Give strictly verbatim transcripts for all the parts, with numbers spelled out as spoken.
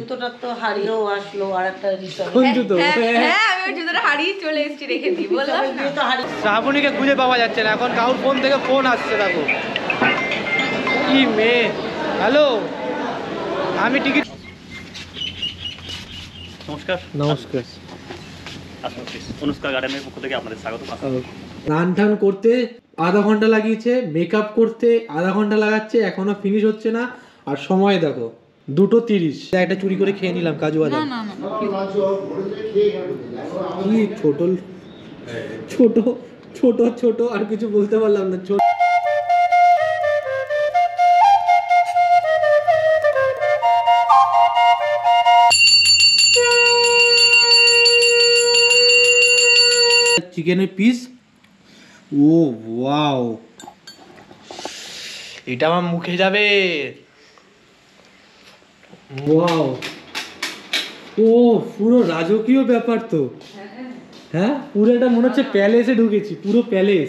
জুতোটা তো হারিয়েও আসলো আর একটা রিসার্চ। কোন জুতো? হ্যাঁ আমি ওই জুতোটা হারিয়ে চলে এসেছি, রেখে দিই বললাম না। তো হারিয়ে শ্রাবণীকে খুঁজে পাওয়া যাচ্ছে না, এখন কাউর ফোন থেকে ফোন আসছে। দেখো কি মেয়ে। হ্যালো, আমি টিকিট। নমস্কার। নমস্কার। আসুন প্লিজ, অনুষ্কা গার্ডেনের পক্ষ থেকে আপনাদের স্বাগত। রান টান করতে আধা ঘন্টা লাগিয়েছে, মেকআপ করতে আধা ঘন্টা লাগাচ্ছে, এখনো ফিনিশ হচ্ছে না। আর সময় দেখো দুটো তিরিশ। একটা চুরি করে খেয়ে নিলাম কাজু বাদাম। কি ছোট ছোট ছোট ছোট আর কিছু বলতে পারলাম না। ছোট চিকেনের পিস। ও ওয়াও, এটা আমার মুখে যাবে। ওয়াও, ও পুরো রাজকীয় ব্যাপার তো। হ্যাঁ, পুরো এটা মনে হচ্ছে প্যালেসে ঢুকেছি, পুরো palace.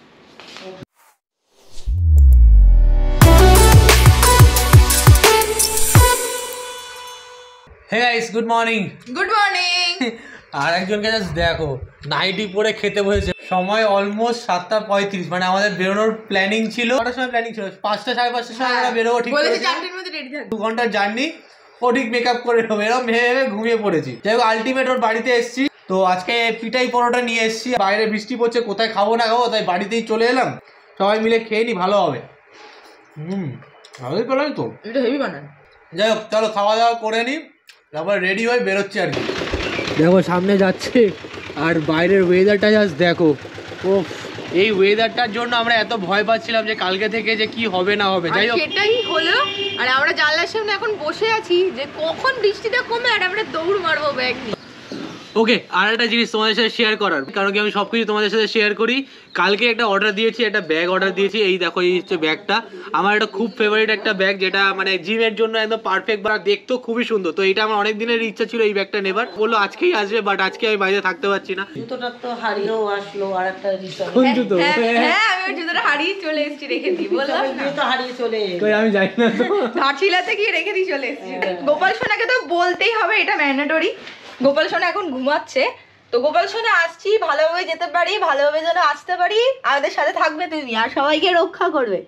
Hey guys, good morning. Good morning. আর একজনকে জাস্ট দেখো, নাইটি পরে খেতে বসেছে। সময় অলমোস্ট সাতটা পঁয়ত্রিশ, মানে আমাদের বেরোনোর প্ল্যানিং ছিল। কটার সময় প্ল্যানিং ছিল? পাঁচটা সাড়ে পাঁচটার সময় আমরা বেরোবো। ঠিক বলেছি চারটের মধ্যে রেডি থাকবো। দু ঘন্টার জার্নি, ও ঠিক মেকআপ করে নেবো। এরকম ভেবে ভেবে ঘুমিয়ে পড়েছি। যাই হোক, আলটিমেট ওর বাড়িতে এসেছি। তো আজকে পিঠাই পরোটা নিয়ে এসেছি। বাইরে বৃষ্টি পড়ছে, কোথায় খাবো না খাবো, তাই বাড়িতেই চলে এলাম। সবাই মিলে খেয়ে নি, ভালো হবে। হুম, ভালোই পেলাম তো। এটা হেভি বানান। যাই হোক, চলো খাওয়া দাওয়া করে নি, তারপর রেডি হয়ে বেরোচ্ছি আর কি। দেখো সামনে যাচ্ছে, আর বাইরের ওয়েদারটা জাস্ট দেখো। ও, এই ওয়েদারটার জন্য আমরা এত ভয় পাচ্ছিলাম যে কালকে থেকে যে কি হবে না হবে। যাই হোক, সেটাই হলো। আর আমরা জানলার সামনে এখন বসে আছি যে কখন বৃষ্টিটা কমে আর আমরা দৌড় মারবো ব্যাগ নিয়ে। ওকে, আর একটা জিনিস তোমাদের সাথে শেয়ার করার, কারণ কি আমি সব কিছু তোমাদের সাথে শেয়ার করি। কালকে একটা অর্ডার দিয়েছি, একটা ব্যাগ অর্ডার দিয়েছি। এই দেখো, এই হচ্ছে ব্যাগটা। আমার একটা খুব ফেভারিট একটা ব্যাগ, যেটা মানে জিমের জন্য একদম পারফেক্ট, বা দেখতেও খুবই সুন্দর। তো এটা আমার অনেক দিনের ইচ্ছা ছিল এই ব্যাগটা নেবার। বললো আজকেই আসবে, বাট আজকে আমি বাইরে থাকতে পারছি না। জুতোটা তো হারিয়েও আসলো আর একটা রিসার্চ। কোন জুতো? হ্যাঁ আমি ওই জুতোটা হারিয়ে চলে এসেছি, রেখে দিই বললাম না। তো হারিয়ে চলে কই আমি জানি না তো। ঘাটশিলাতে গিয়ে রেখে দিয়ে চলে এসেছি। গোপাল সোনাকে তো বলতেই হবে, এটা ম্যান্ডেটরি। গোপাল সোনা এখন ঘুমাচ্ছে, তো গোপাল সোনা আসছি ভালোভাবে যেতে পারি, ভালোভাবে যেন আসতে পারি। আমাদের সাথে থাকবে তুমি, আর সবাইকে রক্ষা করবে।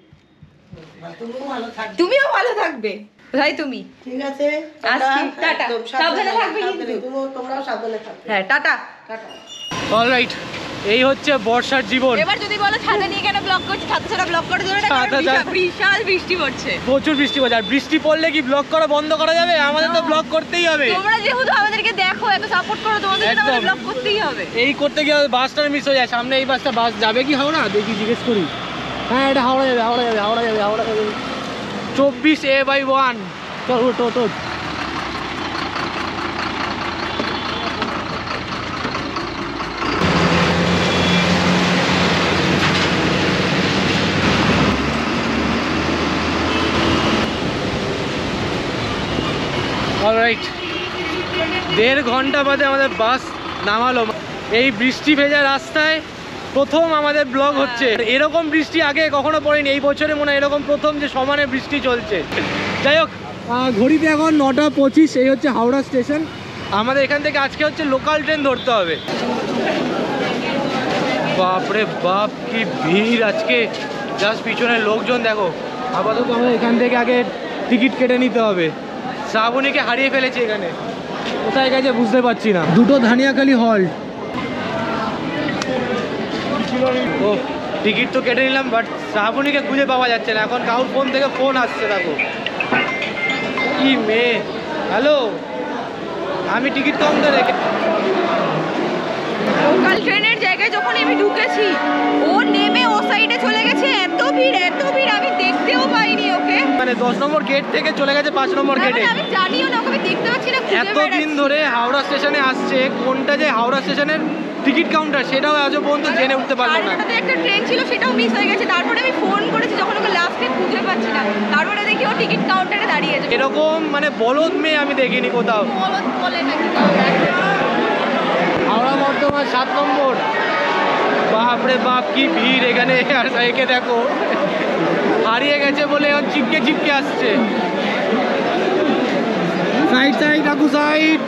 তুমিও ভালো থাকবে। তুমিও ভালো থাকবে ভাই, তুমি ঠিক আছে, আসছি, টাটা। সাবধানে থাকবে কিন্তু। তুমিও, তোমরাও সাবধানে থাকবে। হ্যাঁ, টাটা। অলরাইট, এই হচ্ছে বর্ষার জীবন। এবার যদি বলো ছাতা নিয়ে কেন ব্লগ করছি, ছাতা ছাড়া ব্লগ করার জন্য না, কারণ ছাতা বিশাল- ছাড়া- বিশাল বৃষ্টি পড়ছে। প্রচুর বৃষ্টি পড়ছে, আর বৃষ্টি পড়লে কি ব্লগ করা বন্ধ করা যাবে? আমাদের তো ব্লগ করতেই হবে। তোমরা যেহেতু আমাদেরকে দেখো, এত সাপোর্ট করো, তোমাদের জন্য আমাদের একদম। ব্লগ করতেই হবে। এই করতে গিয়ে বাসটা মিস হয়ে যায়। সামনে এই বাসটা, বাস যাবে কি হাওড়া? দেখি, জিজ্ঞেস করি। হ্যাঁ, এটা হাওড়া যাবে, হাওড়া যাবে, হাওড়া যাবে, হাওড়া যাবে। চব্বিশ এ বাই ওয়ান। চল ওটো ওটো। অলরাইট, দেড় ঘন্টা বাদে আমাদের বাস নামালো। এই বৃষ্টি ভেজা রাস্তায় প্রথম আমাদের ব্লগ হচ্ছে। এরকম বৃষ্টি আগে কখনো পড়েনি, এই বছরে মনে হয় এরকম প্রথম যে সমানে বৃষ্টি চলছে। যাই হোক, ঘড়িতে এখন নটা পঁচিশ। এই হচ্ছে হাওড়া স্টেশন। আমাদের এখান থেকে আজকে হচ্ছে লোকাল ট্রেন ধরতে হবে। বাপরে বাপ, কি ভিড় আজকে। জাস্ট পিছনের লোকজন দেখো। আপাতত আমাদের এখান থেকে আগে টিকিট কেটে নিতে হবে। শ্রাবণীকে হারিয়ে ফেলেছি এখানে, কোথায় গেছে বুঝতে পারছি না। দুটো ধানিয়াখালি হল্ট। ও, টিকিট তো কেটে নিলাম, বাট শ্রাবণীকে খুঁজে পাওয়া যাচ্ছে না। এখন কাউর ফোন থেকে ফোন আসছে। দেখো কি মেয়ে। হ্যালো, আমি টিকিট কাউন্টারে রেখে। লোকাল ট্রেনের জায়গায় যখন আমি ঢুকেছি, ও নেমে ও সাইডে চলে গেছে। এত ভিড়, এত ভিড়, আমি দেখতেও পাইনি ওকে। মানে দশ নম্বর গেট থেকে চলে গেছে পাঁচ নম্বর গেটে। আমি জানিও না, ওকে আমি দেখতে পাচ্ছি না। এতদিন ধরে হাওড়া স্টেশনে আসছে, কোনটা যে হাওড়া স্টেশনের টিকিট কাউন্টার সেটাও আজও পর্যন্ত জেনে উঠতে পারলো না। একটা ট্রেন ছিল, সেটাও মিস হয়ে গেছে। তারপরে আমি ফোন করেছি, যখন ওকে লাস্টে খুঁজে পাচ্ছি না, তারপরে দেখি ও টিকিট কাউন্টারে দাঁড়িয়ে আছে। এরকম মানে বলদ মেয়ে আমি দেখিনি কোথাও। বলদ বলে নাকি? হাওড়া বর্ধমান সাত নম্বর। বাপরে বাপ, কি ভিড় এখানে। আর একে দেখো, হারিয়ে গেছে বলে এখন চিপকে চিপকে আসছে। সাইড সাইড বাবু সাইড।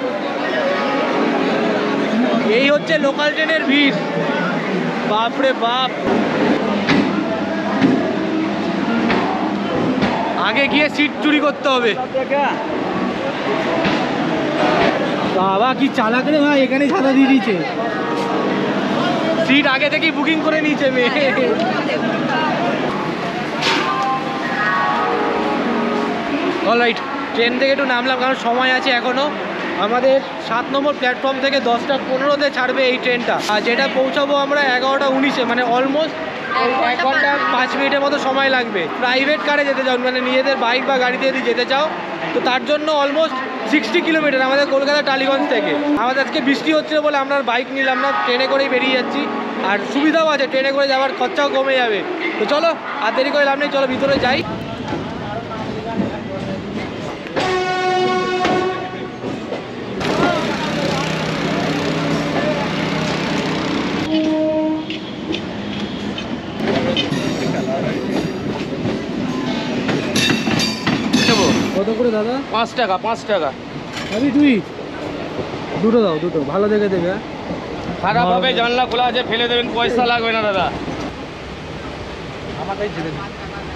এই হচ্ছে লোকাল ট্রেনের ভিড়, বাপরে বাপ। আগে গিয়ে সিট চুরি করতে হবে। বাবা কি চালাক রে ভাই, এখানে ছাতা দিয়ে দিয়েছে, সিট আগে থেকেই বুকিং করে নিয়েছে মেয়ে। অলরাইট, ট্রেন থেকে একটু নামলাম কারণ সময় আছে এখনো। আমাদের সাত নম্বর প্ল্যাটফর্ম থেকে দশটা পনেরোতে ছাড়বে এই ট্রেনটা, আর যেটা পৌঁছাবো আমরা এগারোটা উনিশে, মানে অলমোস্ট এক ঘন্টা পাঁচ মিনিটের মতো সময় লাগবে। প্রাইভেট কারে যেতে চাও, মানে নিজেদের বাইক বা গাড়িতে যদি যেতে চাও, তো তার জন্য অলমোস্ট সিক্সটি কিলোমিটার আমাদের কলকাতা টালিগঞ্জ থেকে। আমাদের আজকে বৃষ্টি হচ্ছিল বলে আমরা বাইক নিলাম না, ট্রেনে করেই বেরিয়ে যাচ্ছি। আর সুবিধাও আছে, ট্রেনে করে যাওয়ার খরচাও কমে যাবে। তো চলো আর দেরি করে লাভ নেই, চলো ভিতরে যাই। কত করে দাদা? পাঁচ টাকা পাঁচ টাকা আমি তুই দুটো দাও, দুটো ভালো দেখে দেবে। খারাপ হবে, জানলা খোলা আছে, ফেলে দেবেন, পয়সা লাগবে না দাদা। আমাকেই যেতে দিন।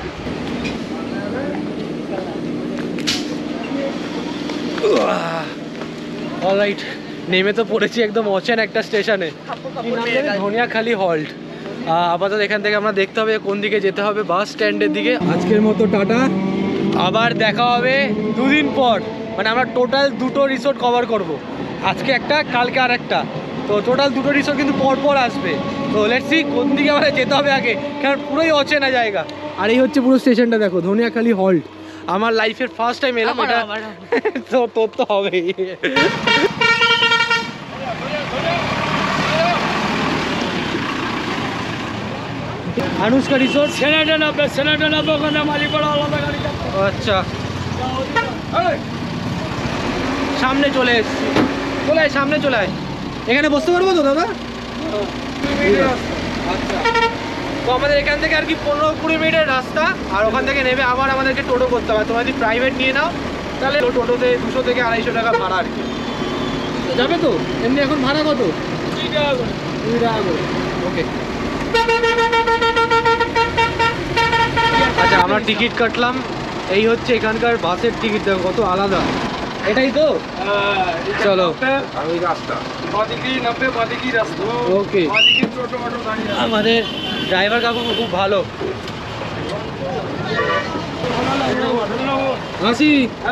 অলরাইট, নেমে তো পড়েছি একদম অচেন একটা স্টেশনে, ধনিয়াখালি হল্ট। আপাতত এখান থেকে আমরা দেখতে হবে কোন দিকে যেতে হবে, বাস স্ট্যান্ডের দিকে। আজকের মতো টাটা, আবার দেখা হবে দুদিন পর। মানে আমরা টোটাল দুটো রিসোর্ট কভার করব, আজকে একটা, কালকে আর একটা। তো টোটাল দুটো রিসোর্ট কিন্তু পর পর আসবে। তো লেটস সি কোন দিকে আমাদের যেতে হবে আগে, কারণ পুরোই অচেনা জায়গা। আর এই হচ্ছে পুরো স্টেশনটা, দেখো ধনিয়াখালি হল্ট। আমার লাইফের ফার্স্ট টাইম এলাম এটা, তো তোর তো হবেই। अनुष्का रिसोर्ट সেনাটা নামবে, সেনাটা নামবে, ওখানে মালি পড়া আলাদা গাড়ি। আচ্ছা, সামনে চলে এসছি, চলে আয় সামনে চলে আয়। এখানে বসতে পারবো তো দাদা? আচ্ছা, তো আমাদের এখান থেকে আর কি পনেরো কুড়ি মিনিটের রাস্তা, আর ওখান থেকে নেমে আবার আমাদেরকে টোটো করতে হবে। তোমরা যদি প্রাইভেট নিয়ে নাও তাহলে টোটোতে দুশো থেকে আড়াইশো টাকা ভাড়া আর কি যাবে। তো এমনি এখন ভাড়া কত? দুই টাকা করে। দুই টাকা করে, ওকে। আচ্ছা, আমরা টিকিট কাটলাম, এই হচ্ছে এখানকার বাসের টিকিট, দেখো কত আলাদা। এটাই তো, চলো ওকে। আমাদের ড্রাইভার কাকু খুব ভালো। আসি,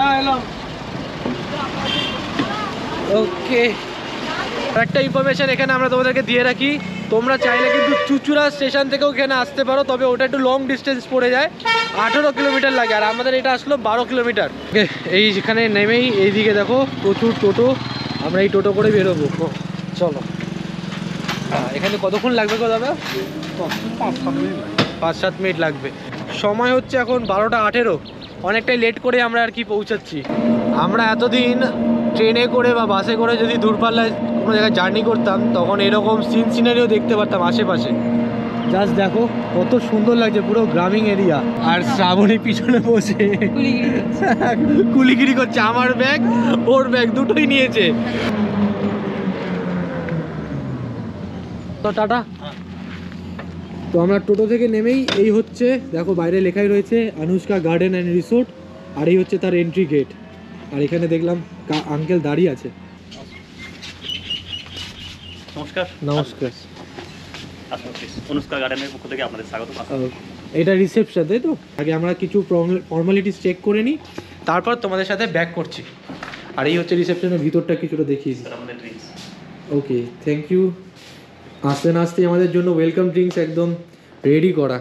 ওকে। একটা ইনফরমেশন এখানে আমরা তোমাদেরকে দিয়ে রাখি, তোমরা চাইলে কিন্তু চুচুড়া স্টেশন থেকেও এখানে আসতে পারো, তবে ওটা একটু লং ডিস্টেন্স পড়ে যায়, আঠেরো কিলোমিটার লাগে, আর আমাদের এটা আসলো বারো কিলোমিটার। এই যেখানে নেমেই এইদিকে দেখো প্রচুর টোটো, আমরা এই টোটো করে বেরোবো। চলো, এখানে কতক্ষণ লাগবে গো দাদা? পাঁচ সাত মিনিট লাগবে। সময় হচ্ছে এখন বারোটা আঠেরো, অনেকটাই লেট করে আমরা আর কি পৌঁছাচ্ছি। আমরা এতদিন ট্রেনে করে বা বাসে করে যদি দূরপাল্লায় কোনো জায়গায় জার্নি করতাম, তখন এরকম সিন সিনারিও দেখতে পারতাম আশেপাশে। জাস্ট দেখো কত সুন্দর লাগছে, পুরো গ্রামীণ এরিয়া। আর শ্রাবণী পিছনে বসে কুলিগিরি করছে, আমার ব্যাগ ওর ব্যাগ দুটোই নিয়েছে। তো টাটা। তো আমরা টোটো থেকে নেমেই এই হচ্ছে দেখো বাইরে লেখাই রয়েছে অনুষ্কা গার্ডেন অ্যান্ড রিসোর্ট, আর এই হচ্ছে তার এন্ট্রি গেট। আর এখানে দেখলাম আঙ্কেল দাঁড়িয়ে আছে। নমস্কার। নমস্কার। আসুন প্লিজ, অনুষ্কা গার্ডেনের পক্ষ থেকে আপনাদের স্বাগত। এটা রিসেপশন তাই তো? আগে আমরা কিছু ফর্মালিটিস চেক করে নিই, তারপর তোমাদের সাথে ব্যাক করছি। আর এই হচ্ছে রিসেপশনের ভিতরটা কিছুটা দেখিয়ে দিই। আমাদের ড্রিঙ্কস। Okay, thank you. আসতে না আসতেই আমাদের জন্য ওয়েলকাম ড্রিঙ্কস একদম রেডি করা।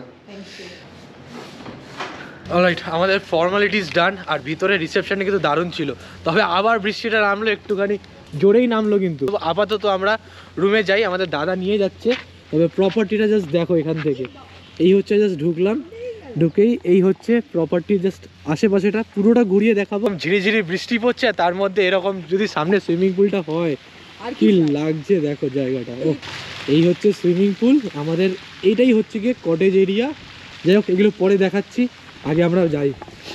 অলরাইট, আমাদের ফর্মালিটিস ডান। আর ভিতরে রিসেপশনে কিন্তু দারুণ ছিল, তবে আবার বৃষ্টিটা নামলো, একটুখানি জোরেই নামলো। কিন্তু আপাতত আমরা রুমে যাই, আমাদের দাদা নিয়ে যাচ্ছে। তবে প্রপার্টিটা জাস্ট দেখো এখান থেকে, এই হচ্ছে জাস্ট ঢুকলাম, ঢুকেই এই হচ্ছে প্রপার্টি, জাস্ট আশেপাশেটা পুরোটা ঘুরিয়ে দেখাবো। ঝিরিঝিরি বৃষ্টি পড়ছে, তার মধ্যে এরকম যদি সামনে সুইমিং পুলটা হয় আর কি লাগছে দেখো জায়গাটা। ও, এই হচ্ছে সুইমিং পুল আমাদের, এইটাই হচ্ছে গিয়ে কটেজ এরিয়া। যাই হোক, এগুলো পরে দেখাচ্ছি, আগে আমরা যাই।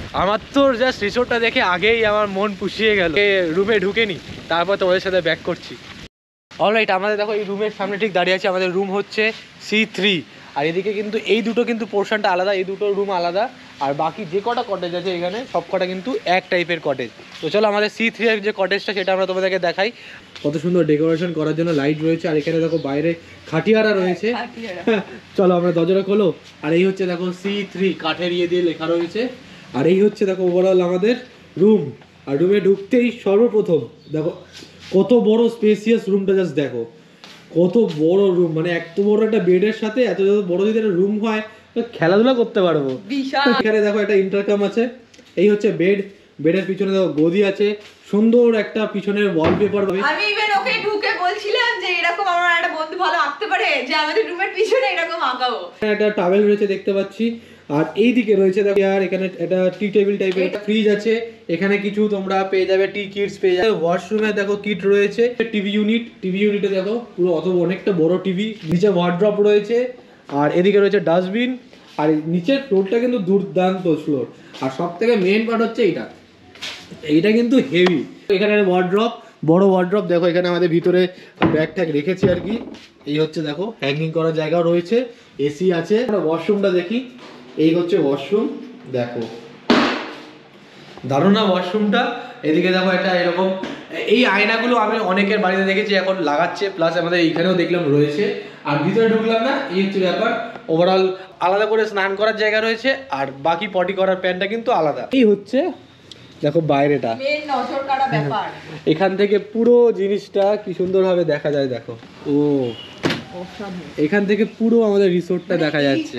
আমার তো জাস্ট রিসোর্টটা দেখে আগেই আমার মন পুষিয়ে গেল, রুমে ঢুকে নি, তারপর তোমাদের সাথে ব্যাক করছি। অলরাইট, আমাদের দেখো এই রুমের সামনে ঠিক দাঁড়িয়ে আছে, আমাদের রুম হচ্ছে সি থ্রি। আর এদিকে কিন্তু এই দুটো কিন্তু পোর্শনটা আলাদা, এই দুটো রুম আলাদা, আর বাকি যে কটা কটেজ আছে এখানে সব কটা কিন্তু এক টাইপের কটেজ। তো চলো আমাদের সি থ্রি এর যে কটেজটা সেটা আমরা তোমাদেরকে দেখাই। কত সুন্দর ডেকোরেশন করার জন্য লাইট রয়েছে, আর এখানে দেখো বাইরে খাটিয়ারা রয়েছে। চলো আমরা দরজাটা খোলো। আর এই হচ্ছে দেখো সি থ্রি কাঠের ইয়ে দিয়ে লেখা রয়েছে। আর এই হচ্ছে দেখো ওভারঅল আমাদের রুম। আর রুমে ঢুকতেই সর্বপ্রথম দেখো কত বড় স্পেসিয়াস রুমটা, জাস্ট দেখো কত বড় রুম, মানে এত বড় একটা বেডের সাথে এত বড় যদি একটা রুম হয় খেলাধুলা করতে পারবো। এখানে দেখো একটা ইন্টারকাম আছে, এই হচ্ছে বেড, বেডের পিছনে দেখো গদি আছে, সুন্দর একটা পিছনের ওয়ালপেপার। আমি ইভেন ওকে ঢুকে বলছিলাম যে এরকম আমার একটা বন্ধু ভালো আঁকতে পারে, যে আমাদের রুমের পিছনে এরকম আঁকাবো। একটা টাওয়েল রয়েছে দেখতে পাচ্ছি। আর এই দিকে রয়েছে দেখো আর এখানে একটা টি টেবিল টাইপের একটা ফ্রিজ আছে, এখানে কিছু তোমরা পেয়ে যাবে টি কিটস পেয়ে যাবে। ওয়াশরুমে দেখো কিট রয়েছে, টিভি ইউনিট, টিভি ইউনিটে দেখো পুরো অত অনেকটা বড় টিভি, নিচে ওয়ার্ড্রপ রয়েছে, আর এদিকে রয়েছে ডাস্টবিন। আর নিচের ফ্লোরটা কিন্তু দুর্দান্ত ফ্লোর। আর সব থেকে মেন পার্ট হচ্ছে এইটা, এইটা কিন্তু হেভি। এখানে ওয়ার্ড্রপ, বড় ওয়ার্ড্রপ দেখো, এখানে আমাদের ভিতরে ব্যাগ ট্যাগ রেখেছি আর কি। এই হচ্ছে দেখো হ্যাঙ্গিং করার জায়গাও রয়েছে, এসি আছে। আমরা ওয়াশরুমটা দেখি, এই হচ্ছে ওয়াশরুম, দেখো দারুণ না ওয়াশরুমটা। এদিকে দেখো একটা এরকম, এই আয়নাগুলো আমি অনেকের বাড়িতে দেখেছি এখন লাগাচ্ছে, প্লাস আমাদের এইখানেও দেখলাম রয়েছে। আর ভিতরে ঢুকলাম না, এই হচ্ছে ব্যাপার। ওভারঅল আলাদা করে স্নান করার জায়গা রয়েছে, আর বাকি পটি করার প্যান্টটা কিন্তু আলাদা। এই হচ্ছে দেখো বাইরেটা, মেন নজর কাড়া ব্যাপার। এখান থেকে পুরো জিনিসটা কি সুন্দরভাবে দেখা যায় দেখো। ও এখান থেকে পুরো আমাদের রিসোর্টটা দেখা যাচ্ছে।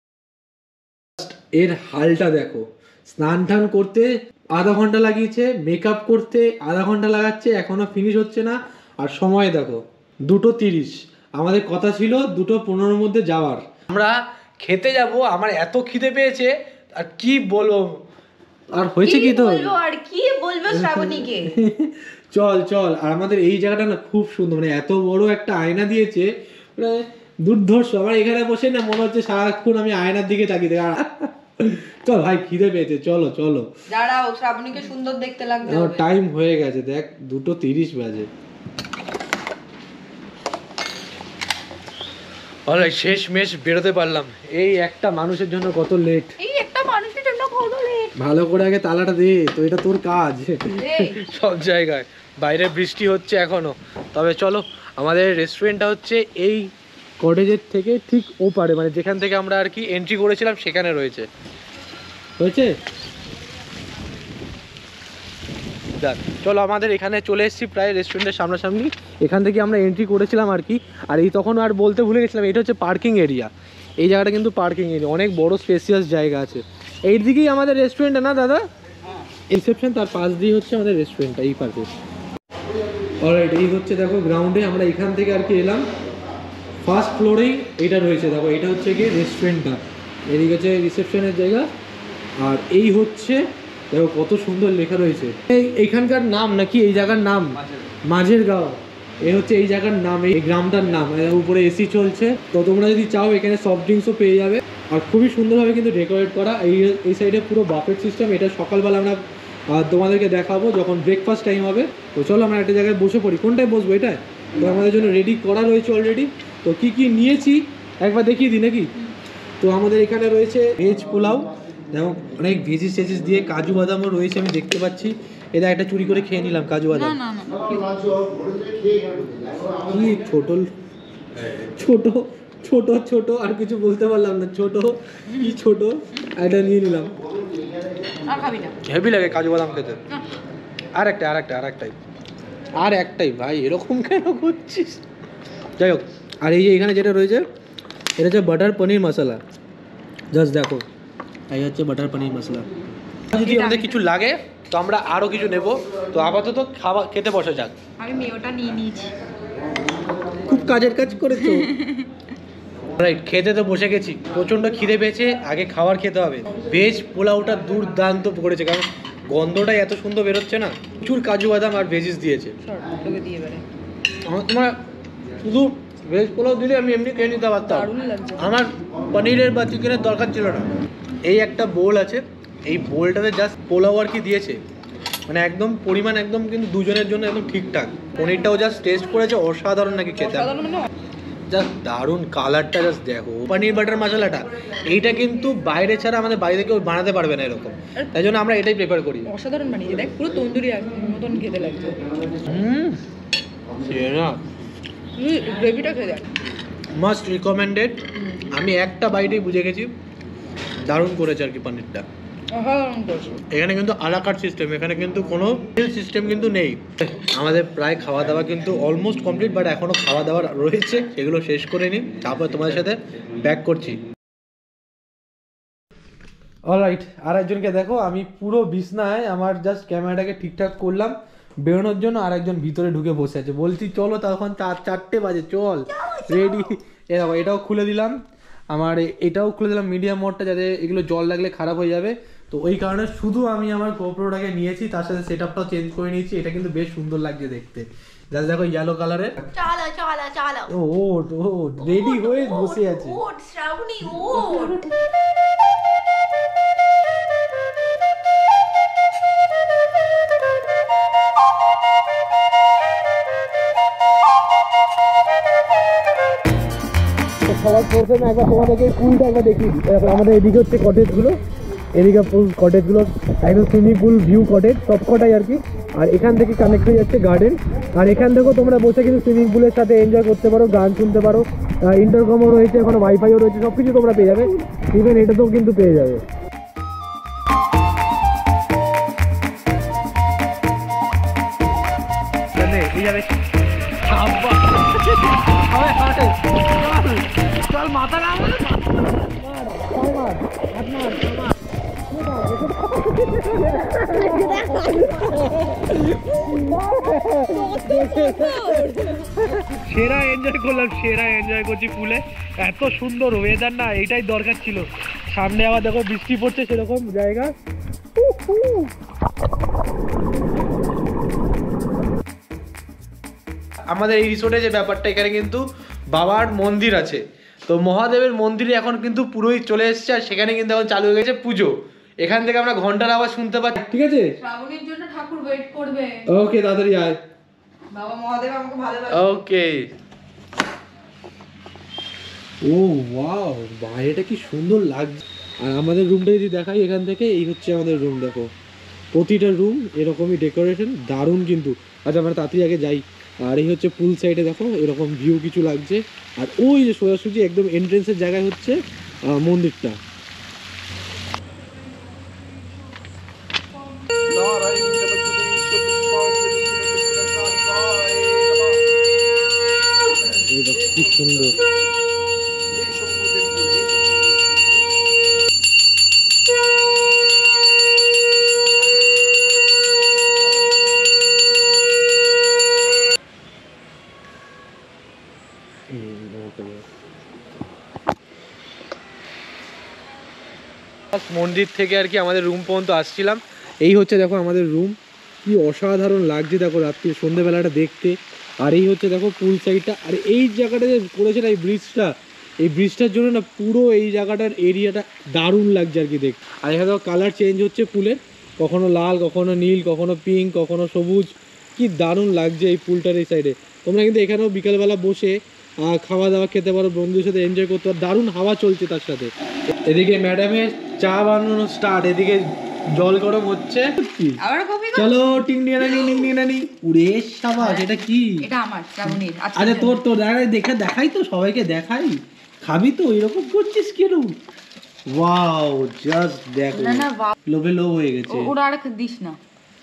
এর হালটা দেখো, স্নান টান করতে আধা ঘন্টা লাগিয়েছে, মেকআপ করতে আধা ঘন্টা লাগাচ্ছে, এখনো ফিনিশ হচ্ছে না। আর সময় দেখো দুটো তিরিশ, আমাদের কথা ছিল দুটো পনেরোর মধ্যে যাওয়ার। আমরা খেতে যাব, আমার এত খিদে পেয়েছে আর কি বলবো। আর হয়েছে কি তো বলবো, আর কি বলবো শ্রাবণীকে। চল চল। আর আমাদের এই জায়গাটা না খুব সুন্দর, মানে এত বড় একটা আয়না দিয়েছে, মানে দুর্ধর্ষ। আমার এখানে বসে না মনে হচ্ছে সারাক্ষণ আমি আয়নার দিকে তাকিয়ে থাকি। চল ভাই খিদে পেয়েছে, চলো চলো। দাঁড়াও, শ্রাবণীকে সুন্দর দেখতে লাগবে। টাইম হয়ে গেছে, দেখ দুটো তিরিশ বাজে। অলরাইট, শেষ মেশ বেরোতে পারলাম। এই একটা মানুষের জন্য কত লেট, এই একটা মানুষের জন্য কত লেট। ভালো করে আগে তালাটা দে, তো এটা তোর কাজ। সব জায়গায় বাইরে বৃষ্টি হচ্ছে এখনো। তবে চলো, আমাদের রেস্টুরেন্টটা হচ্ছে এই কটেজের থেকে ঠিক ওপারে, মানে যেখান থেকে আমরা আর কি এন্ট্রি করেছিলাম সেখানে রয়েছে। হয়েছে দেখ, চলো আমাদের এখানে চলে এসেছি প্রায় রেস্টুরেন্টের সামনাসামনি। এখান থেকে আমরা এন্ট্রি করেছিলাম আর কি। আর এই তখন আর বলতে ভুলে গেছিলাম, এটা হচ্ছে পার্কিং এরিয়া। এই জায়গাটা কিন্তু পার্কিং এরিয়া, অনেক বড় স্পেসিয়াস জায়গা আছে। এই দিকেই আমাদের রেস্টুরেন্টটা না দাদা, রিসেপশন, তার পাশ দিয়ে হচ্ছে আমাদের রেস্টুরেন্টটা এই পাশে। অলরাইট, এই হচ্ছে দেখো গ্রাউন্ডে, আমরা এখান থেকে আর কি এলাম। ফার্স্ট ফ্লোরেই এটা রয়েছে দেখো, এটা হচ্ছে কি রেস্টুরেন্টটা, এদিকে হচ্ছে রিসেপশনের জায়গা। আর এই হচ্ছে দেখো কত সুন্দর লেখা রয়েছে এই এইখানকার নাম নাকি, এই জায়গার নাম মাঝের গাঁও। এই হচ্ছে এই জায়গার নাম, এই গ্রামটার নাম। উপরে এসি চলছে, তো তোমরা যদি চাও এখানে সফট ড্রিঙ্কসও পেয়ে যাবে। আর খুবই সুন্দরভাবে কিন্তু ডেকোরেট করা। এই এই সাইডে পুরো বাফেট সিস্টেম। এটা সকালবেলা আমরা তোমাদেরকে দেখাবো যখন ব্রেকফাস্ট টাইম হবে। তো চলো আমরা একটা জায়গায় বসে পড়ি। কোনটায় বসবো? এটা তো আমাদের জন্য রেডি করা রয়েছে অলরেডি। তো কি কি নিয়েছি একবার দেখিয়ে দিই নাকি। তো আমাদের এখানে রয়েছে ভেজ পোলাও, দেখো অনেক ভেজিস টেজিস দিয়ে, কাজু বাদামও রয়েছে আমি দেখতে পাচ্ছি। এটা একটা চুরি করে খেয়ে নিলাম কাজু বাদাম। কি ছোট ছোট ছোট ছোট আর কিছু বলতে পারলাম না, ছোট কি ছোট, এটা নিয়ে নিলাম। হেভি লাগে কাজু বাদাম খেতে। আর একটা আর একটা আর একটাই আর একটাই ভাই, এরকম কেন করছিস? যাই হোক, আর এই যে এখানে যেটা রয়েছে এটা হচ্ছে বাটার পনির মশলা। জাস্ট দেখো, এই হচ্ছে বাটার পনির মশলা। যদি আমাদের কিছু লাগে তো আমরা আরও কিছু নেব। তো আপাতত খাওয়া খেতে বসা যাক। আমি মেয়োটা নিয়ে নিয়েছি। খুব কাজের কাজ করেছো। রাইট, খেতে তো বসে গেছি, প্রচণ্ড খিদে পেয়েছে, আগে খাবার খেতে হবে। ভেজ পোলাওটা দুর্দান্ত করেছে, কারণ গন্ধটাই এত সুন্দর বেরোচ্ছে না। প্রচুর কাজু বাদাম আর ভেজিস দিয়েছে। আমার তোমার শুধু ভেজ পোলাও দিলে আমি এমনি খেয়ে নিতে পারতাম, আমার পনিরের বা চিকেনের দরকার ছিল না। এই একটা বোল আছে, এই বোলটাতে জাস্ট পোলাও আর কি দিয়েছে, মানে একদম পরিমাণ একদম কিন্তু দুজনের জন্য একদম ঠিকঠাক। পনিরটাও জাস্ট টেস্ট করেছে, অসাধারণ নাকি খেতে, জাস্ট দারুণ। কালারটা জাস্ট দেখো, পনির বাটার মশলাটা এইটা কিন্তু বাইরে ছাড়া আমাদের বাড়িতে কেউ বানাতে পারবে না এরকম, তাই জন্য আমরা এটাই প্রেফার করি। অসাধারণ বানিয়েছে, দেখ পুরো তন্দুরি মতন খেতে লাগছে। হুম সেরা, গ্রেভিটা খেয়ে দেখ, মাস্ট রিকমেন্ডেড। আমি একটা বাইটেই বুঝে গেছি দারুণ করেছে আর কি পনিরটা। এখানে কিন্তু আলাকাট সিস্টেম, এখানে কিন্তু কোনো সিস্টেম কিন্তু নেই। আমাদের প্রায় খাওয়া দাওয়া কিন্তু অলমোস্ট কমপ্লিট, বাট এখনো খাওয়া দাওয়া রয়েছে, সেগুলো শেষ করে নিই, তারপর তোমাদের সাথে ব্যাক করছি। অলরাইট, আর একজনকে দেখো, আমি পুরো বিছনায় আমার জাস্ট ক্যামেরাটাকে ঠিকঠাক করলাম বেরোনোর জন্য, আর একজন ভিতরে ঢুকে বসে আছে। বলছি চলো, তখন চার চারটে বাজে, চল রেডি। এ দেখো এটাও খুলে দিলাম, আমার এটাও খুলে দিলাম মিডিয়াম মোডটা, যাতে এগুলো জল লাগলে খারাপ হয়ে যাবে। তো ওই কারণে শুধু আমি আমার গোপ্রোটাকে নিয়েছি, তার সাথে সেট আপটাও চেঞ্জ করে নিয়েছি। এটা কিন্তু বেশ সুন্দর লাগছে দেখতে, জাস্ট দেখো ইয়েলো কালারের। চালা চালা চালা, ও ওট ওট রেডি হয়ে বসে আছে। ওট শ্রাবণী ওট। সবার প্রথমে একবার তোমাদেরকে পুলটা একবার দেখি। আমাদের এদিকে হচ্ছে কটেজগুলো, এদিকে পুল কটেজগুলো একদম সুইমিং পুল ভিউ কটেজ সব কটাই আর কি। আর এখান থেকে কানেক্ট হয়ে যাচ্ছে গার্ডেন, আর এখান থেকেও তোমরা বসে কিন্তু সুইমিং পুলের সাথে এনজয় করতে পারো, গান শুনতে পারো, ইন্টারকমও রয়েছে, এখন ওয়াইফাইও রয়েছে, সব কিছু তোমরা পেয়ে যাবে, ইভেন এটাতেও কিন্তু পেয়ে যাবে। চল মাথা না সেরা এনজয় করলাম, সেরা এনজয় করছি পুলে। এত সুন্দর ওয়েদার না, এটাই দরকার ছিল। সামনে আবার দেখো বৃষ্টি পড়ছে, সেরকম জায়গা। আমাদের এই রিসোর্টে যে ব্যাপারটা, এখানে কিন্তু বাবার মন্দির আছে, তো মহাদেবের মন্দিরে এখন কিন্তু পুরোই চলে এসেছে, আর সেখানে কিন্তু এখন চালু হয়ে গেছে পুজো। এখান থেকে আমরা ঘন্টার আওয়াজ শুনতে পাচ্ছি, ঠিক আছে? শ্রাবণীর জন্য ঠাকুর ওয়েট করবে। ওকে, তাড়াতাড়ি আয়। বাবা মহাদেব আমাকে ভালোবাসে। ওকে। ও ওয়াও, বাইরেটা কি সুন্দর লাগছে। আর আমাদের রুমটা যদি দেখাই এখান থেকে, এই হচ্ছে আমাদের রুম। দেখো প্রতিটা রুম এরকমই ডেকোরেশন, দারুণ কিন্তু। আচ্ছা আমরা তাড়াতাড়ি আগে যাই। আর এই হচ্ছে পুল সাইডে, দেখো এরকম ভিউ কিছু লাগছে। আর ওই যে সোজাসুজি একদম এন্ট্রেন্সের জায়গায় হচ্ছে মন্দিরটা। কি সুন্দর। মন্দির থেকে আর কি আমাদের রুম পর্যন্ত আসছিলাম। এই হচ্ছে দেখো আমাদের রুম, কি অসাধারণ লাগছে দেখো রাত্রি সন্ধ্যেবেলাটা দেখতে। আর এই হচ্ছে দেখো পুল সাইডটা, আর এই জায়গাটা যে করেছে না এই ব্রিজটা, এই ব্রিজটার জন্য না পুরো এই জায়গাটার এরিয়াটা দারুণ লাগছে আর কি দেখতে। আর এখানে দেখো কালার চেঞ্জ হচ্ছে পুলের, কখনো লাল, কখনো নীল, কখনো পিঙ্ক, কখনো সবুজ, কি দারুণ লাগছে এই পুলটার এই সাইডে। তোমরা কিন্তু এখানেও বিকালবেলা বসে খাওয়া দাওয়া খেতে পারো, বন্ধুদের সাথে এনজয় করতে পারো, দারুণ হাওয়া চলছে তার সাথে। এদিকে ম্যাডামের চা বানানো স্টার্ট, এদিকে জল গরম হচ্ছে। চলো টিং নিয়ে টিং নিয়ে উড়ে সাবাস। এটা কি? এটা আমার শ্রাবণীর। আরে তোর তোর দেখাই দেখে দেখাই তো সবাইকে দেখাই, খাবি তো? এরকম করছিস কেন? ওয়াও জাস্ট দেখো, না না লোভে লোভ হয়ে গেছে। ওরা আর দিস না।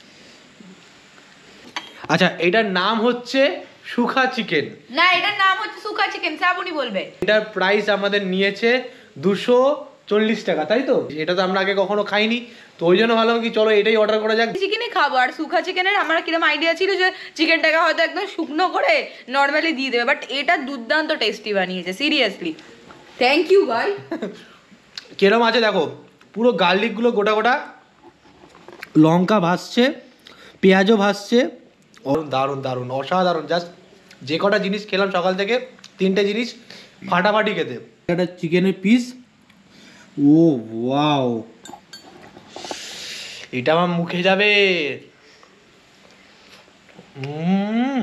আচ্ছা এটার নাম হচ্ছে সুখা চিকেন। না এটার নাম হচ্ছে সুখা চিকেন, শ্রাবণী বলবে। এটার প্রাইস আমাদের নিয়েছে দুশো চল্লিশ টাকা, তাই তো? এটা তো আমরা আগে কখনো খাইনি, তো ওই জন্য ভালো কি চলো এটাই অর্ডার করা যাক। চিকেনই খাবো। আর সুখা চিকেনের আমার কিরকম আইডিয়া ছিল যে চিকেনটাকে হয়তো একদম শুকনো করে নর্মালি দিয়ে দেবে, বাট এটা দুর্দান্ত টেস্টি বানিয়েছে, সিরিয়াসলি থ্যাংক ইউ ভাই। কিরম আছে দেখো, পুরো গার্লিক গুলো গোটা গোটা, লঙ্কা ভাসছে, পেঁয়াজও ভাসছে, দারুণ দারুণ অসাধারণ। জাস্ট যে কটা জিনিস খেলাম সকাল থেকে, তিনটে জিনিস ফাটাফাটি খেতে। একটা চিকেনের পিস, ও ওয়াও এটা আমার মুখে যাবে। উম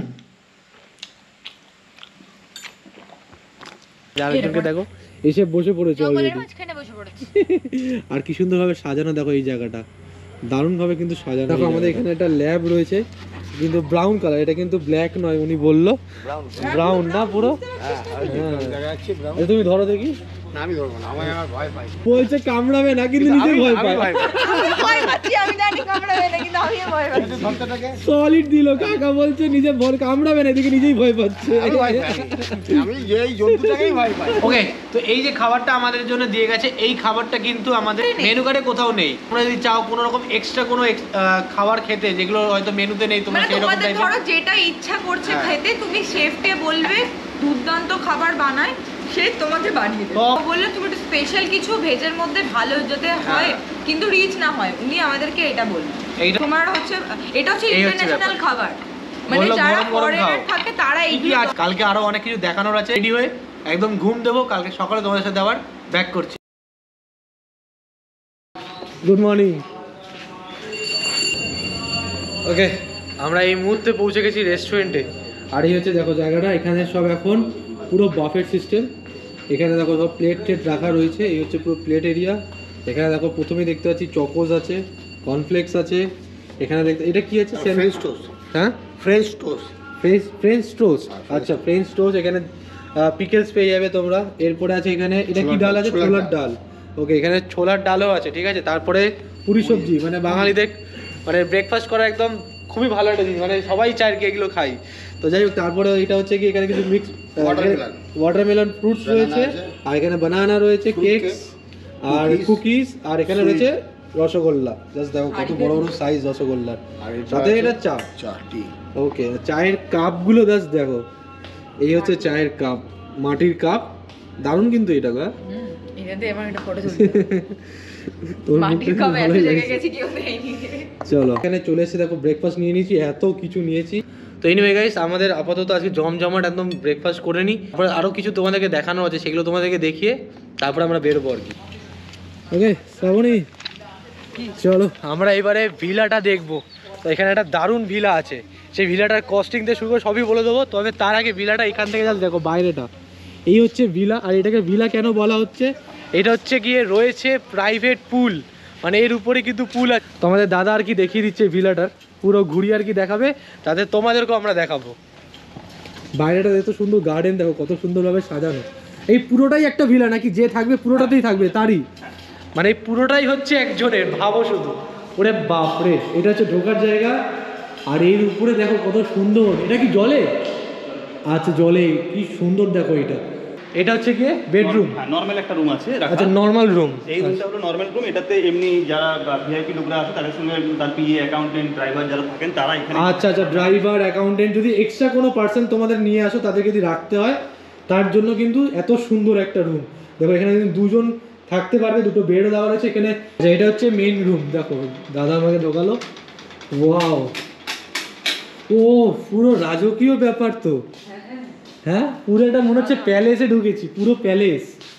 আরেকজনকে দেখো এসে বসে পড়েছে অলরেডি, আর কি সুন্দর ভাবে সাজানো দেখো এই জায়গাটা, দারুণ ভাবে কিন্তু সাজানো। দেখো আমাদের এখানে একটা ল্যাব রয়েছে কিন্তু ব্রাউন কালার, এটা কিন্তু ব্ল্যাক নয়, উনি বললো ব্রাউন না পুরো। তুমি ধরো দেখি, বলছে কামড়াবে না কিন্তু নিজে ভয় পায়। সলিড দিল কাকা, বলছে নিজে ভয় কামড়াবে না, এদিকে নিজেই ভয় পাচ্ছে। ওকে, তো এই যে খাবারটা আমাদের জন্য দিয়ে গেছে, এই খাবারটা কিন্তু আমাদের মেনু কার্ডে কোথাও নেই। তোমরা যদি চাও কোনো রকম এক্সট্রা কোনো খাবার খেতে যেগুলো হয়তো মেনুতে নেই, তোমরা সেই রকম টাইপের ধরো যেটা ইচ্ছা করছে খেতে, তুমি শেফকে বলবে দুর্দান্ত খাবার বানায়, সে তোমাকে বানিয়ে দেবে। বললে তুমি একটু স্পেশাল কিছু ভেজের মধ্যে ভালো যাতে হয় কিন্তু রিচ না হয়, উনি আমাদেরকে এটা বলবেন। তোমার হচ্ছে এটা হচ্ছে ইন্টারন্যাশনাল খাবার, মানে যারা ফরেনার থাকে তারা এইগুলো। কালকে আরো অনেক কিছু দেখানোর আছে, রেডি হয়ে একদম ঘুম দেবো, কালকে সকালে তোমাদের সাথে আবার ব্যাক করছি। Good morning. ওকে, আমরা এই মুহূর্তে পৌঁছে গেছি রেস্টুরেন্টে, আর এই হচ্ছে দেখো জায়গাটা, এখানে সব এখন পুরো বাফেট সিস্টেম। এখানে দেখো সব প্লেট টেট রাখা রয়েছে, এই হচ্ছে পুরো প্লেট এরিয়া। এখানে দেখো প্রথমেই দেখতে পাচ্ছি চকোজ আছে, কর্নফ্লেক্স আছে, এখানে দেখতে এটা কি আছে ফ্রেঞ্চ টোস্ট। হ্যাঁ French toast, French French toast, আচ্ছা ফ্রেঞ্চ টোস্ট। এখানে পিকেলস পেয়ে যাবে তোমরা। এরপরে আছে এখানে এটা কি ডাল আছে, ছোলার ডাল। ওকে, এখানে ছোলার ডালও আছে, ঠিক আছে। তারপরে পুরি সবজি, মানে বাঙালিদের মানে ব্রেকফাস্ট করা একদম খুবই ভালো একটা জিনিস, মানে সবাই চায় আর কি এগুলো খাই। তো যাই হোক, তারপরে এটা হচ্ছে কি এখানে কিছু মিক্স ওয়াটারমেলন ফ্রুটস রয়েছে, আর এখানে বানানা রয়েছে, কেকস আর কুকিজ, আর এখানে রয়েছে রসগোল্লা। জাস্ট দেখো কত বড় বড় সাইজ রসগোল্লার, সাথে এটা চা চা টি। ওকে, চায়ের কাপগুলো জাস্ট দেখো, এই হচ্ছে চায়ের কাপ, মাটির কাপ, দারুণ কিন্তু এটা গো। এটাতে আমার একটা ফটো তুলতে মাটির কাপ এত জায়গায় গেছি কেউ দেয়নি। চলো এখানে চলে এসে দেখো ব্রেকফাস্ট নিয়ে নিয়েছি, এত কিছু নিয়েছি। তো এনিওয়ে গাইস, আমাদের আপাতত আজকে জমজমাট একদম ব্রেকফাস্ট করে নিই, তারপরে আরও কিছু তোমাদেরকে দেখানো আছে, সেগুলো তোমাদেরকে দেখিয়ে তারপরে আমরা বেরোবো আর কি। ওকে শ্রাবণী, চলো আমরা এবারে ভিলাটা দেখবো। তো এখানে একটা দারুণ ভিলা আছে, সেই ভিলাটার কস্টিং থেকে শুরু করে সবই বলে দেবো। তবে তার আগে ভিলাটা এখান থেকে যাচ্ছে দেখো, বাইরেটা এই হচ্ছে ভিলা। আর এটাকে ভিলা কেন বলা হচ্ছে, এটা হচ্ছে গিয়ে রয়েছে প্রাইভেট পুল, মানে এর উপরে কিন্তু পুল আছে। তোমাদের দাদা আর কি দেখিয়ে দিচ্ছে ভিলাটার পুরো ঘুরি আর কি দেখাবে, তাতে তোমাদেরকেও আমরা দেখাবো। বাইরেটা এত সুন্দর গার্ডেন দেখো, কত সুন্দরভাবে সাজানো। এই পুরোটাই একটা ভিলা নাকি, যে থাকবে পুরোটাতেই থাকবে তারই, মানে এই পুরোটাই হচ্ছে একজনের, ভাবো শুধু। ওরে বাপরে, এটা হচ্ছে ঢোকার জায়গা, আর এর উপরে দেখো কত সুন্দর। এটা কি জলে? আচ্ছা জলে, কি সুন্দর দেখো। এটা এটা হচ্ছে কি বেডরুম? হ্যাঁ, নরমাল একটা রুম আছে। আচ্ছা নরমাল রুম, এই রুমটা হলো নরমাল রুম। এটাতে এমনি যারা ভিআইপি লোকরা আছে তাদের সঙ্গে তার পিএ, অ্যাকাউন্টেন্ট, ড্রাইভার যারা থাকেন তারা এখানে। আচ্ছা আচ্ছা, ড্রাইভার, অ্যাকাউন্টেন্ট, যদি এক্সট্রা কোনো পার্সন তোমাদের নিয়ে আসো তাদেরকে যদি রাখতে হয়, তার জন্য কিন্তু এত সুন্দর একটা রুম। দেখো এখানে কিন্তু দুজন থাকতে পারবে, দুটো বেডও দেওয়া রয়েছে এখানে। এটা হচ্ছে মেইন রুম, দেখো দাদা আমাকে ঢোকালো। ওয়াও, ও পুরো রাজকীয় ব্যাপার তো। হ্যাঁ, পুরো এটা মনে হচ্ছে প্যালেসে ঢুকেছি, পুরো প্যালেস।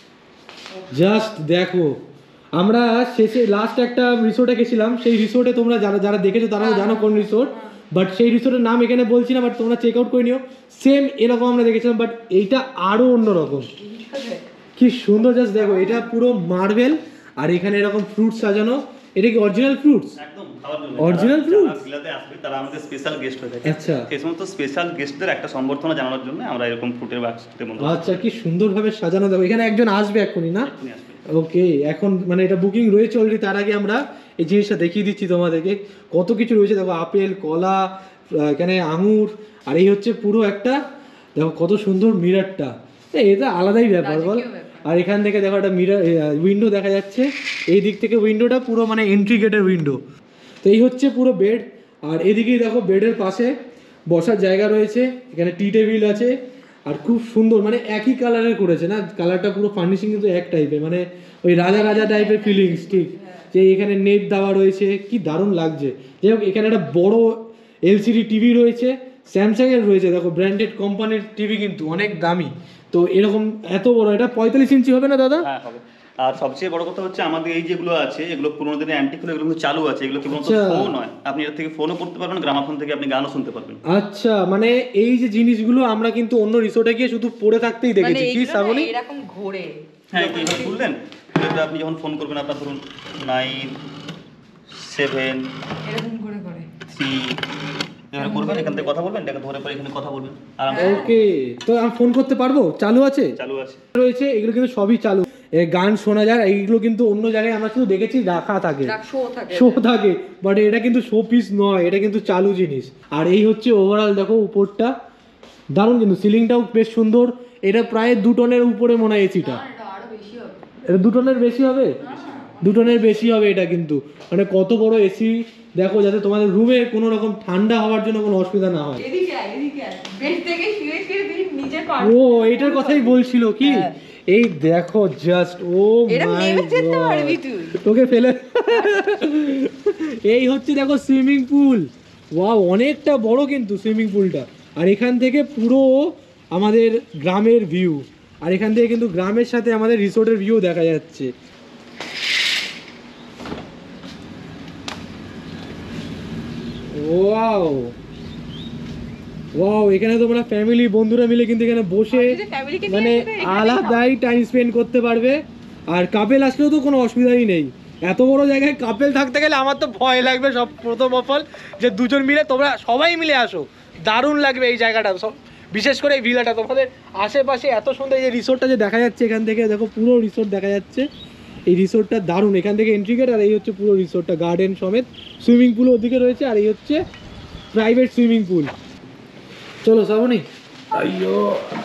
জাস্ট দেখো, আমরা শেষে লাস্ট একটা রিসোর্টে গেছিলাম, সেই রিসোর্টে তোমরা যারা যারা দেখেছো তারাও জানো কোন রিসোর্ট, বাট সেই রিসোর্টের নাম এখানে বলছি না, বাট তোমরা চেক আউট করে নিও। সেম এরকম আমরা দেখেছিলাম, বাট এইটা আরও অন্যরকম। কি সুন্দর, জাস্ট দেখো, এটা পুরো মার্বেল, আর এখানে এরকম ফ্রুটস সাজানো। এটা কি অরিজিনাল ফ্রুটস? একদম খাওয়ার জন্য। Original fruits? ভিলাতে আসবে তারা আমাদের স্পেশাল গেস্ট হয়ে থাকে। আচ্ছা, সেই সমস্ত স্পেশাল গেস্টদের একটা সম্বর্ধনা জানানোর জন্য আমরা এরকম ফ্রুটের বাক্সতে বন্ধ। আচ্ছা, কি সুন্দরভাবে সাজানো। দেখো এখানে একজন আসবে এখনই না? এখনই আসবে। ওকে, এখন মানে এটা বুকিং রয়েছে অলরেডি। তার আগে আমরা এই জিনিসটা দেখিয়ে দিচ্ছি তোমাদেরকে, কত কিছু রয়েছে। দেখো আপেল, কলা, এখানে আঙুর, আর এই হচ্ছে পুরো একটা, দেখো কত সুন্দর মিরারটা, এটা আলাদাই ব্যাপার বল। আর এখান থেকে দেখো একটা মিরার উইন্ডো দেখা যাচ্ছে, এই দিক থেকে উইন্ডোটা পুরো মানে এন্ট্রি গেটের উইন্ডো। তো এই হচ্ছে পুরো বেড, আর এদিকেই দেখো বেডের পাশে বসার জায়গা রয়েছে, এখানে টি টেবিল আছে, আর খুব সুন্দর, মানে একই কালারের করেছে না, কালারটা পুরো ফার্নিশিং কিন্তু এক টাইপের, মানে ওই রাজা রাজা টাইপের ফিলিংস। ঠিক, যে এখানে নেট দেওয়া রয়েছে, কি দারুণ লাগছে। যাই হোক, এখানে একটা বড় এলসিডি টিভি রয়েছে, স্যামসাংয়ের রয়েছে, দেখো ব্র্যান্ডেড কোম্পানির টিভি, কিন্তু অনেক দামি। তো এরকম এত বড়, এটা পঁয়তাল্লিশ ইঞ্চি হবে না দাদা? হ্যাঁ হবে। আর সবচেয়ে বড় কথা হচ্ছে আমাদের এই যেগুলো আছে এগুলো পুরোনো দিনের অ্যান্টিক হলো, এগুলো কিন্তু চালু আছে, এগুলো কেবলমাত্র আচ্ছা। ফোন নয়, আপনি এর থেকে ফোনও করতে পারবেন, গ্রামাফোন থেকে আপনি গানও শুনতে পারবেন। আচ্ছা, মানে এই যে জিনিসগুলো আমরা কিন্তু অন্য রিসোর্টে গিয়ে শুধু পড়ে থাকতেই মানে দেখেছি, কি এইগুলো না শ্রাবণী? এরকম ঘোরে। হ্যাঁ, এইভাবে খুললেন, খুলে আপনি যখন ফোন করবেন আপনার ধরুন নাইন সেভেন এরকম ঘুরে ঘুরে। থ্রি এভাবে করবেন, এখান থেকে কথা বলবেন, এটাকে ধরে পরে এখানে কথা বলবেন আরামসে। ওকে, তো আমি ফোন করতে পারবো? চালু আছে? চালু আছে রয়েছে, এগুলো কিন্তু সবই চালু। এ গান শোনা যায়, এইগুলো কিন্তু অন্য জায়গায় আমরা শুধু দেখেছি রাখা থাকে, শো থাকে। শো থাকে, বাট এটা কিন্তু শো পিস নয়, এটা কিন্তু চালু জিনিস। আর এই হচ্ছে ওভারঅল, দেখো উপরটা দারুণ, কিন্তু সিলিংটাও বেশ সুন্দর। এটা প্রায় দু টনের উপরে মনে হয় এসিটা, আরো বেশি হবে। এটা দু টনের বেশি হবে, দু টনের বেশি হবে এটা কিন্তু। মানে কত বড় এসি দেখো, যাতে তোমাদের রুমে কোনো রকম ঠান্ডা হওয়ার জন্য কোনো অসুবিধা না হয়। এদিকে আয়, এদিকে আয়। বেড থেকে শুয়ে শুয়ে তুই নিচে পা। ও এটার কথাই বলছিল কি, এই দেখো জাস্ট, ও এরকম মাই নেমে যেতে গড, পারবি তুই। তোকে ফেলে এই হচ্ছে দেখো সুইমিং পুল, ওয়াও অনেকটা বড় কিন্তু সুইমিং পুলটা। আর এখান থেকে পুরো আমাদের গ্রামের ভিউ, আর এখান থেকে কিন্তু গ্রামের সাথে আমাদের রিসোর্টের ভিউ দেখা যাচ্ছে। ওয়াও ওয়াও, এখানে তোমরা ফ্যামিলি বন্ধুরা মিলে কিন্তু এখানে বসে যদি ফ্যামিলিকে নিয়ে মানে আসবে, এখানেই আলাদাই টাইম স্পেন্ড করতে পারবে। আর কাপেল আসলেও তো কোনো অসুবিধাই নেই, এত বড় জায়গায় কাপেল থাকতে গেলে আমার তো ভয় লাগবে সব প্রথম অফল, যে দুজন মিলে তোমরা সবাই মিলে আসো, দারুণ লাগবে এই জায়গাটা, সব বিশেষ করে এই ভিলাটা। তোমাদের আশেপাশে এত সুন্দর, এই যে রিসোর্টটা যে দেখা যাচ্ছে এখান থেকে, দেখো পুরো রিসোর্ট দেখা যাচ্ছে। এই রিসোর্টটা দারুণ, এখান থেকে এন্ট্রি গেট, আর এই হচ্ছে পুরো রিসোর্টটা, গার্ডেন সমেত, সুইমিং পুল ওদিকে রয়েছে, আর এই হচ্ছে প্রাইভেট সুইমিং পুল। চলো শ্রাবণী, আইয়ো,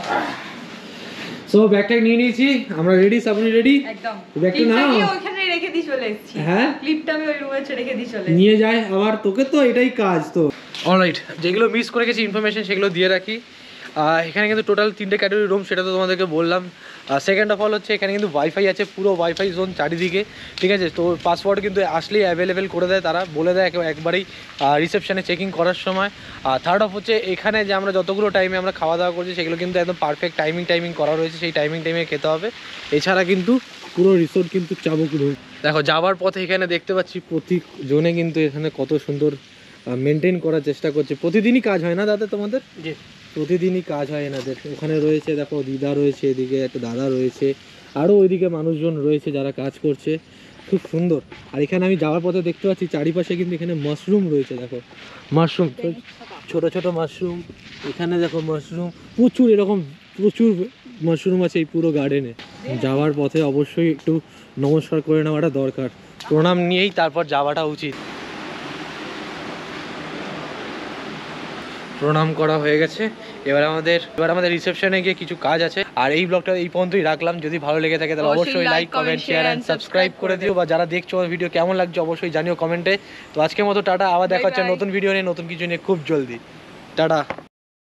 সো ব্যাগটা নিয়ে নিয়েছি আমরা, রেডি? শ্রাবণী রেডি? একদম। ব্যাগটা ক্লিপটা নাও। নিয়ে ওখানে রেখে দিয়ে চলে এসেছি। হ্যাঁ? ক্লিপটা আমি ওই রুমে রেখে দিয়ে চলে নিয়ে যায় আবার, তোকে তো এটাই কাজ তো। অলরাইট, যেগুলো মিস করে গেছি ইনফরমেশন সেগুলো দিয়ে রাখি। এখানে কিন্তু টোটাল তিনটে ক্যাটাগরি রুম, সেটা তো তোমাদেরকে বললাম। সেকেন্ড অফ অল হচ্ছে এখানে কিন্তু ওয়াইফাই আছে, পুরো ওয়াইফাই জোন চারিদিকে, ঠিক আছে? তো পাসওয়ার্ড কিন্তু আসলেই অ্যাভেলেবেল করে দেয় তারা, বলে দেয় একবারেই রিসেপশনে চেকিং করার সময়। আর থার্ড অফ হচ্ছে এখানে যে আমরা যতগুলো টাইমে আমরা খাওয়া দাওয়া করছি সেগুলো কিন্তু একদম পারফেক্ট টাইমিং টাইমিং করা রয়েছে, সেই টাইমিং টাইমে খেতে হবে। এছাড়া কিন্তু পুরো রিসোর্ট কিন্তু চাবুক রুম। দেখো যাওয়ার পথে এখানে দেখতে পাচ্ছি প্রতি জনে কিন্তু এখানে কত সুন্দর মেনটেন করার চেষ্টা করছে। প্রতিদিনই কাজ হয় না দাদা তোমাদের? জি, প্রতিদিনই কাজ হয় এনাদের। ওখানে রয়েছে দেখো দিদা রয়েছে, এদিকে একটা দাদা রয়েছে, আরও ওইদিকে মানুষজন রয়েছে যারা কাজ করছে, খুব সুন্দর। আর এখানে আমি যাওয়ার পথে দেখতে পাচ্ছি চারিপাশে কিন্তু এখানে মাশরুম রয়েছে, দেখো মাশরুম, ছোট ছোট মাশরুম, এখানে দেখো মাশরুম প্রচুর, এরকম প্রচুর মাশরুম আছে এই পুরো গার্ডেনে। যাওয়ার পথে অবশ্যই একটু নমস্কার করে নেওয়াটা দরকার, প্রণাম নিয়েই তারপর যাওয়াটা উচিত। প্রণাম করা হয়ে গেছে, এবার আমাদের এবার আমাদের রিসেপশনে গিয়ে কিছু কাজ আছে। আর এই ব্লগটা এই পর্যন্তই রাখলাম, যদি ভালো লেগে থাকে তাহলে অবশ্যই like comment share and subscribe করে দিও, বা যারা দেখছো আমার ভিডিও কেমন লাগছে অবশ্যই জানিও কমেন্টে। তো আজকের মতো টাটা, আবার দেখা হচ্ছে নতুন ভিডিও নিয়ে, নতুন কিছু নিয়ে খুব জলদি। টাটা।